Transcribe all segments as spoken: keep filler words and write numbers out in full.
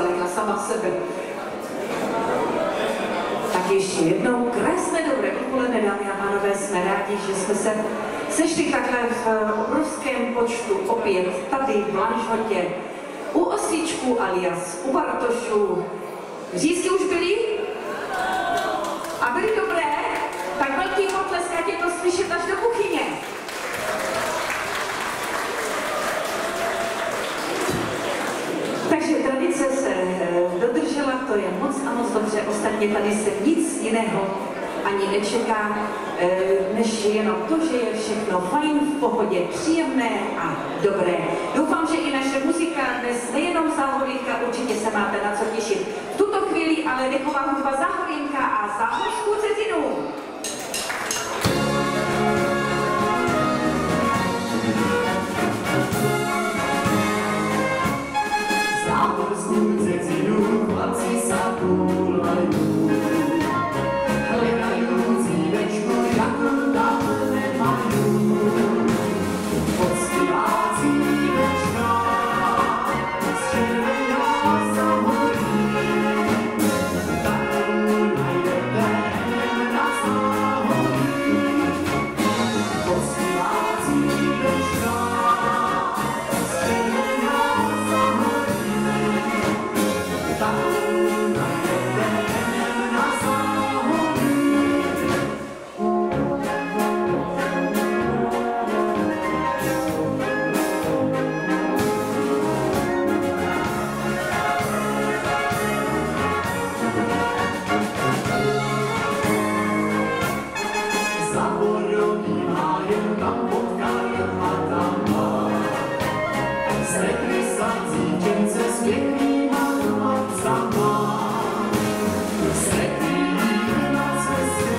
zalila sama sebe. Tak ještě jednou krásné dobré odpoledne, dámy a pánové, jsme rádi, že jsme se sešli takhle v obrovském počtu opět tady v Lanžhotě u Oslíčků alias u Bartošů. Řízky už byly? A byly dobré? Tak velký potlesk, ať je to slyšet až do kuchyně. Takže tradice se dodržela, to je moc a moc dobře. Ostatně tady se nic jiného ani nečeká, než jenom to, že je všechno fajn, v pohodě, příjemné a dobré. Doufám, že i naše muzika dnes nejenom Záhorinka, určitě se máte na co těšit. V tuto chvíli ale dechová hudba Záhorinka a Záhorskou cezinu. Záhorskou cezinu chlapci sakulajú. Hledajú cívečku, jako tam nemajú. Poctivá cívečka, z červená sa horí. Takovou najdete na Záhorí. Poctivá cívečka, z červená sa horí. Takovou najdete na Záhorí. Za borovým hájem tam potkajú matama. Stretli sa cítěnce s pěknýma chlapcama. Stretli ich na cestě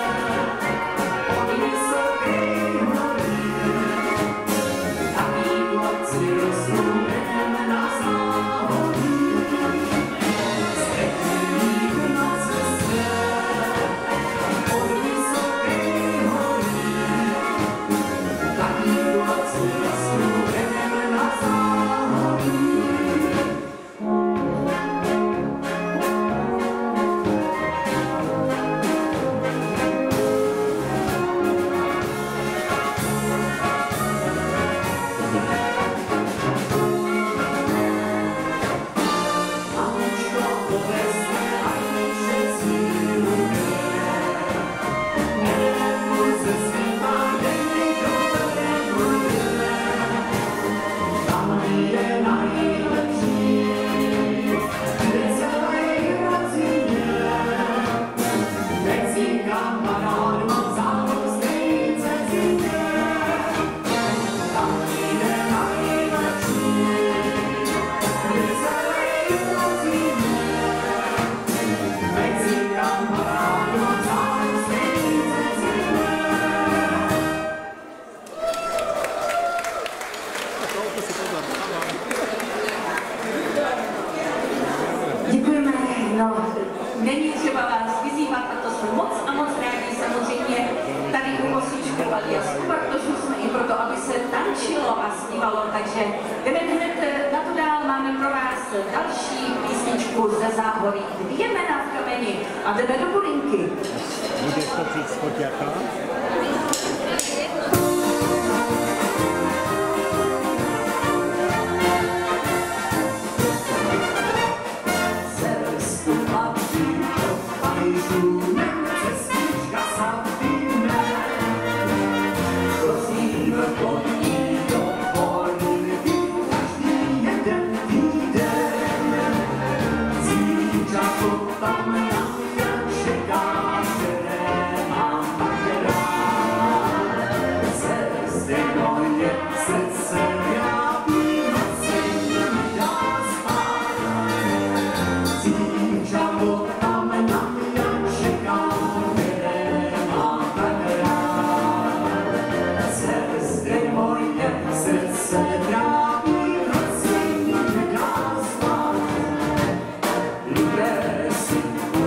od vysokej hory. Takí chlapci rostú vekem na Záhorí. Stretli ich na cestě od vysokej hory. Takí chlapci rostú vekem na Záhorí. Mamučko, povedzte, aj my všetci ľudia. Nebo se svýma denní dobre bude. Tam je najlepší, kde celej rodzinie. Medzi kamarádma v záhorskej cezině. Tam je najlepší, kde celej rodzinie. Medzi kamarádma v záhorskej cezině. Děkujeme, no, není třeba vás vyzývat, a to jsme moc a moc rádi, samozřejmě tady u Oslíčků alias u Bartošů jsme i proto, aby se tančilo a zpívalo, takže jdeme hned na to dál, máme pro vás další písničku ze Záhorí, dvě jména v kameni a jdeme do Bulinky. Budeš točit spoťaka? Cestu chlapci do Parížu, cestička sa vyhne. Prosím, chodí do Borinky, každý jeden týden. Zítřa to tam na mě čeká, které mám tak rád. Cesty moje srdce trápí, noci mi dá spát. Zítřa to tam na mě čeká, které mám tak rád. Cesty moje srdce trápí, noci mi dá spát. Lidé si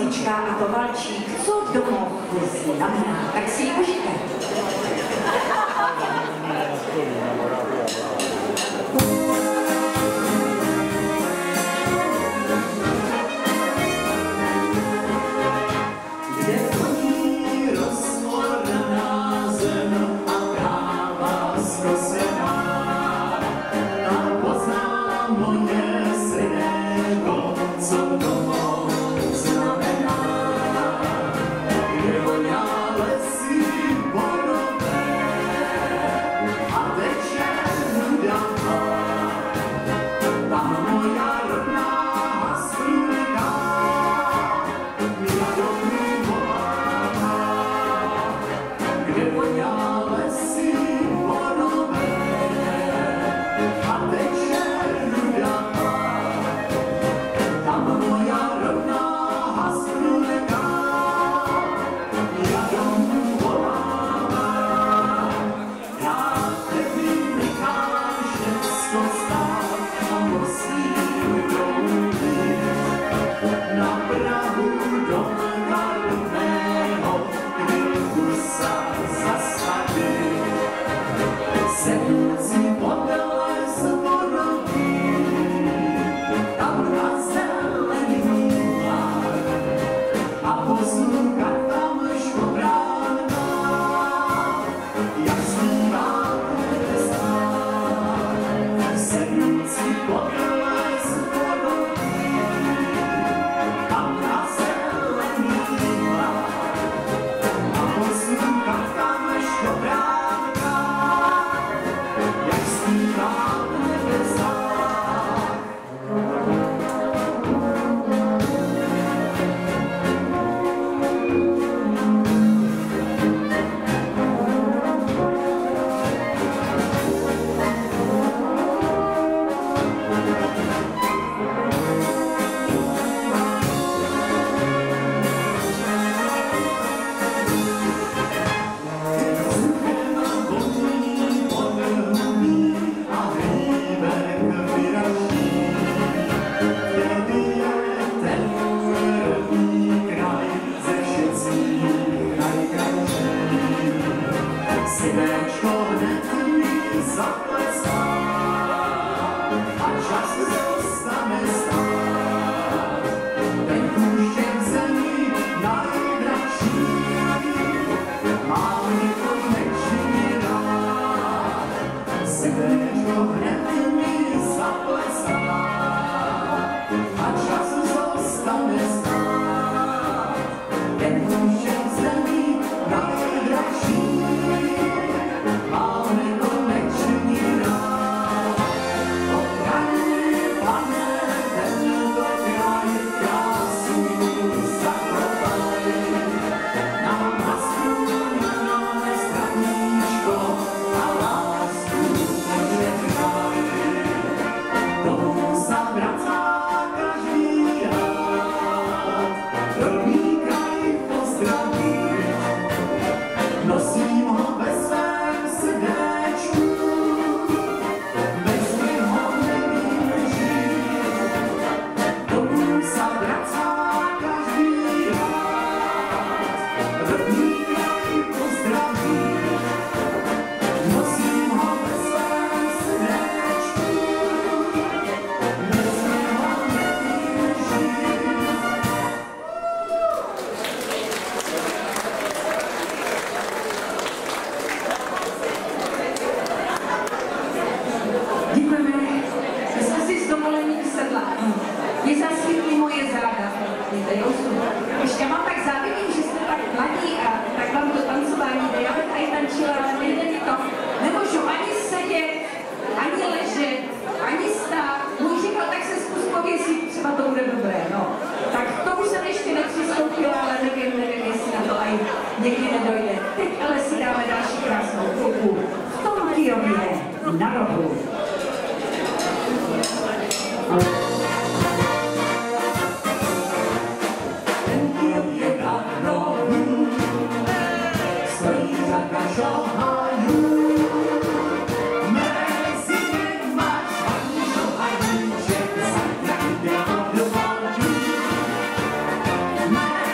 písnička a to valčík, co domov znamená. Tak si ji užijte. Někdy nedojde. Teď ale si dáme další krásnou hudbu v tom Kyjově na rohu. Ten Kyjov je na rohu, stojí řada šohajů. Mezi nima švaní šohajíček, zajtra jde do volky.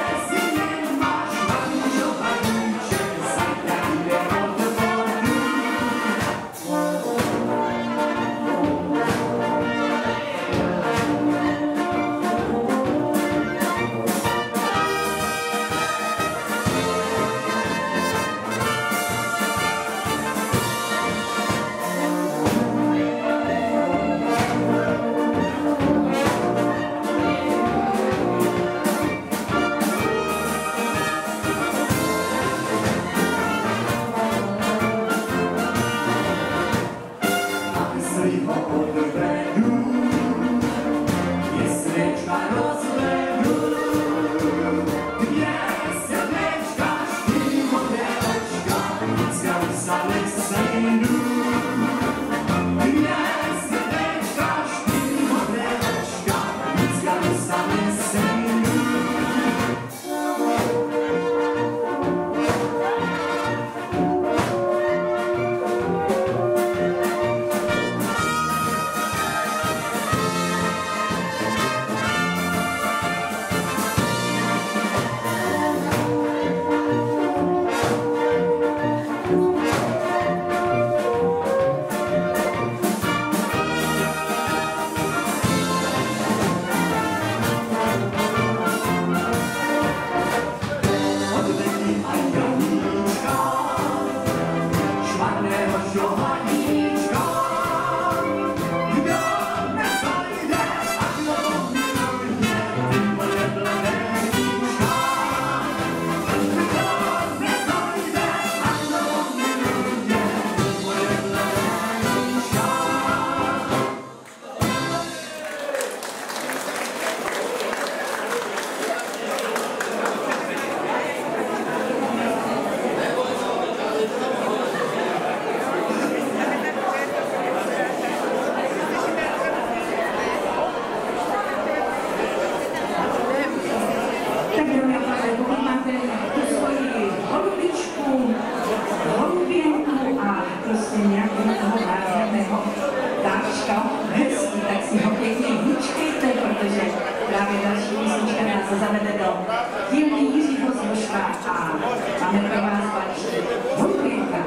nás zavede do dílny Jiřího Zbožka a máme pro vás balíčky Holuběnka.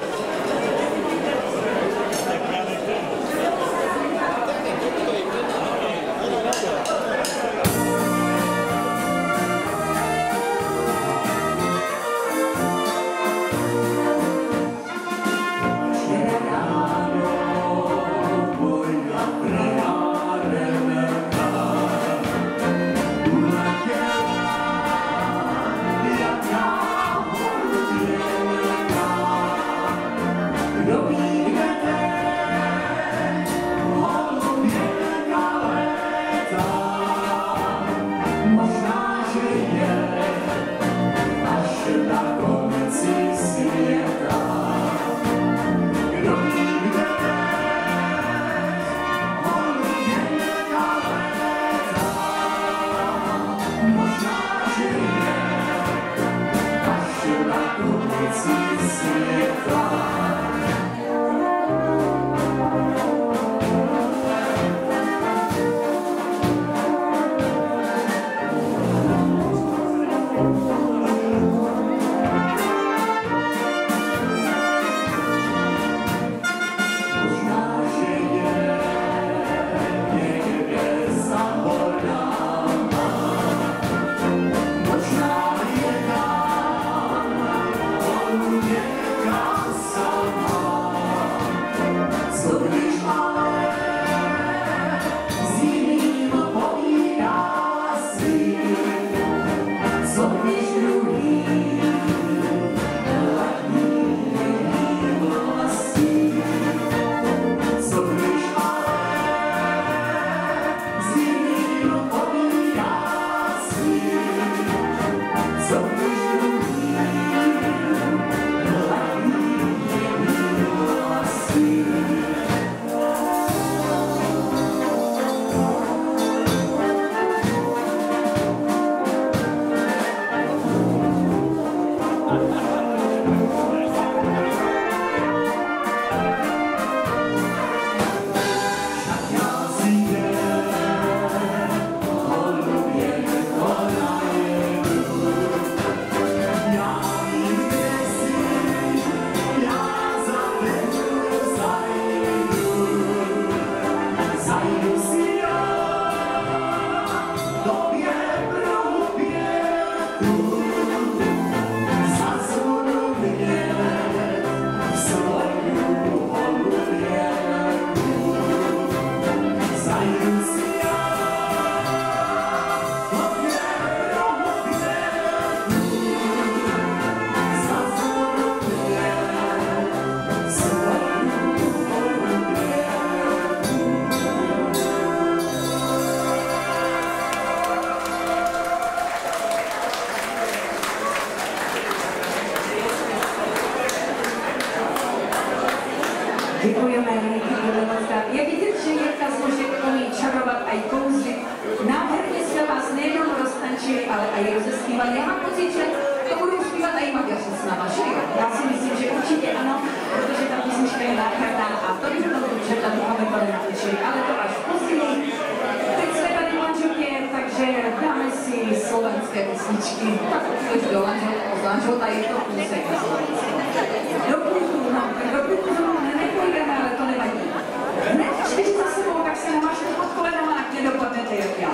Děkujeme, děkujeme moc krát. Je vidět, že Jirka Zbožek umí čarovat a i kouzlit. Nádherně jsme vás nejenom roztančili, ale i rozespívali. Já mám pocit, že to budou zpívat i Maďaři s náma, že jo? Já si myslím, že určitě ano, protože ta písnička je nádherná a to by bylo dobře, tam máme to nenatočili, ale to až později. Teď jsme tady v Lanžotě, takže dáme si slovenské písničky. Tak už do Lanžota je to písek na Slovensku. Do půlku, no, do půlku nepojdeme, ale to nevadí. Hned čtyři za sebou, tak se namášte pod kolenama, ať nedopadnete jak já.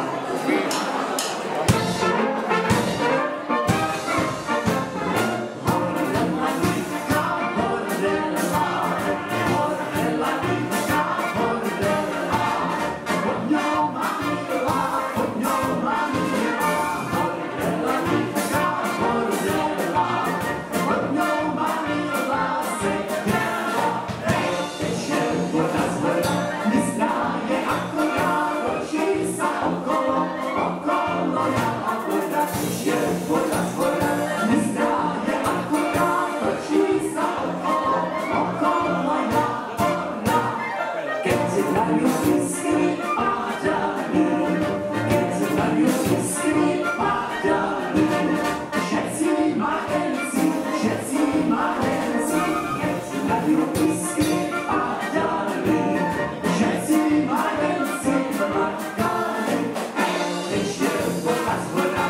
That's what I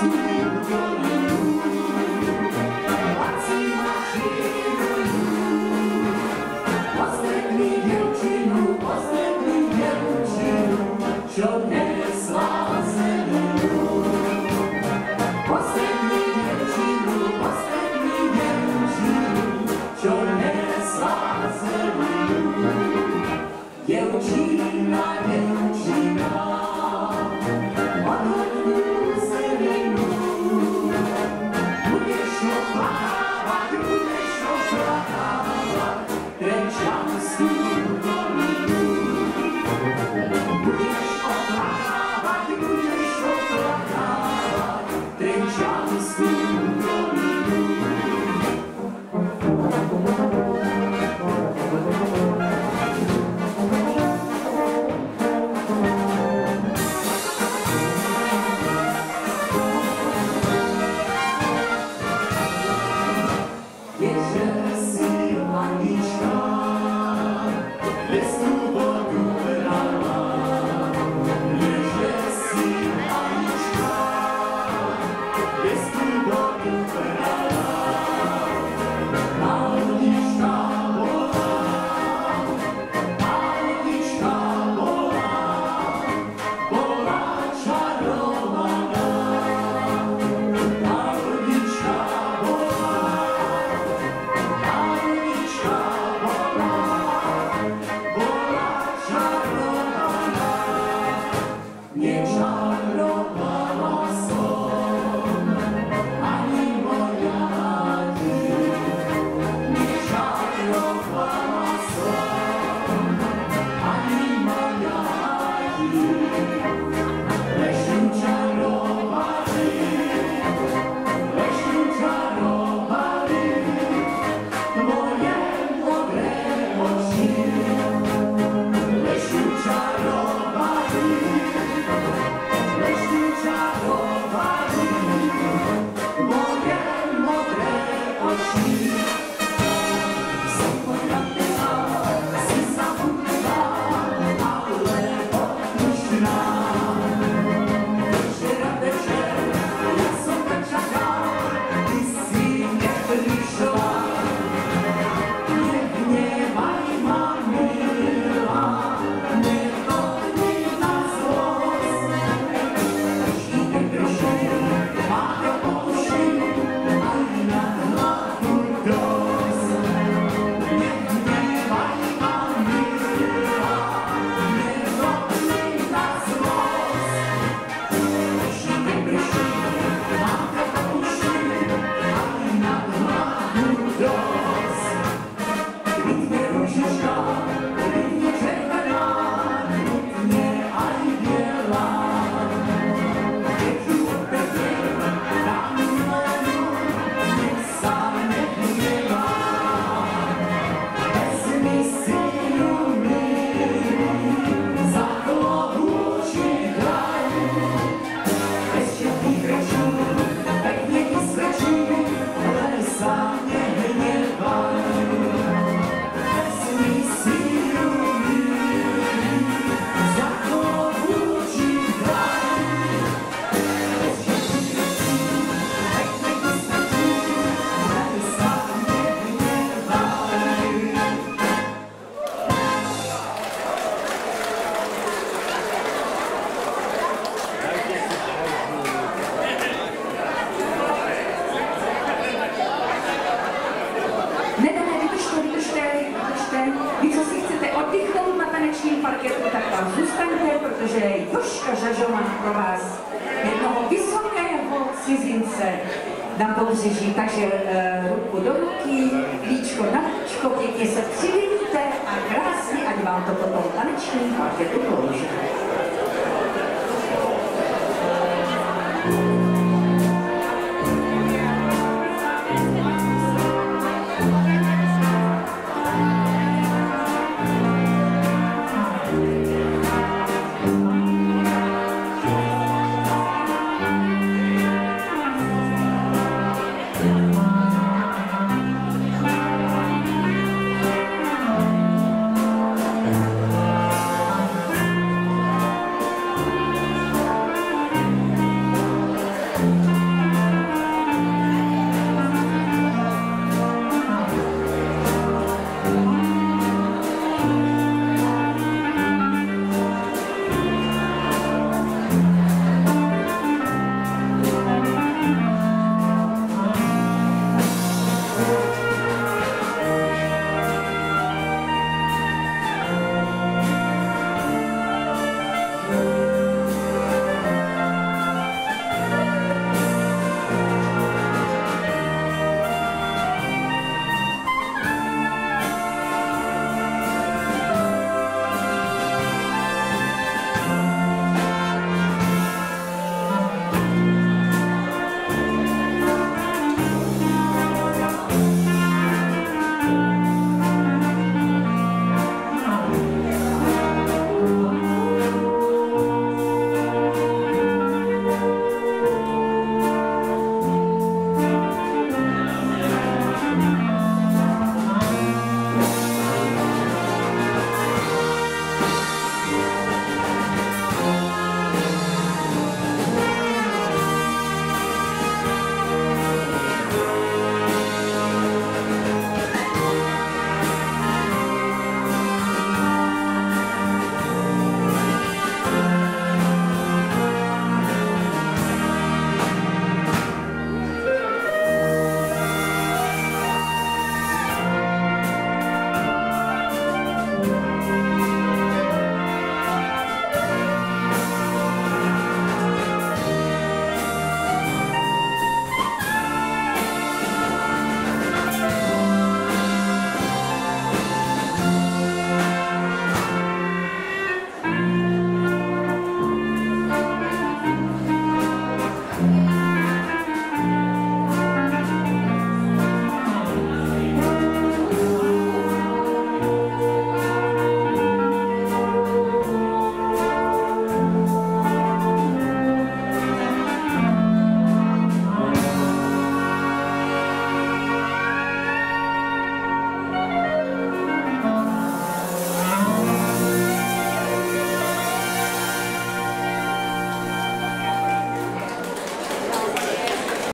parketu, tak tam zůstaňte, protože Jožka Žažová pro vás jednoho vysokého cizince na pobřeží. Takže uh, ruku do ruky, líčko na líčko, pěkně se přivíjte a krásně, ať vám to potom taneční parketu položí.